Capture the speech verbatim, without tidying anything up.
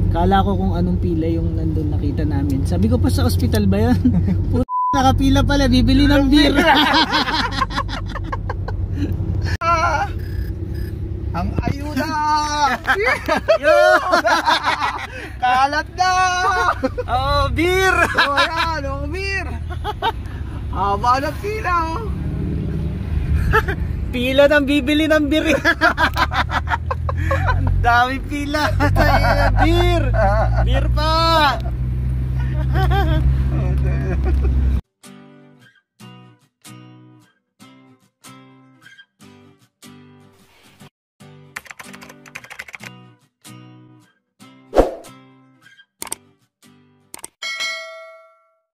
Kala ko kung anong pila yung nandun nakita namin. Sabi ko pa sa ospital ba yan? Puta, nakapila pala, bibili ng beer. Ang ayuda! Kalat na! Oh, beer! Oh, yan, oh, beer! Haba ng pila, oh! Pila ng bibili ng beer. Ang dami pila. Beer! Beer pa!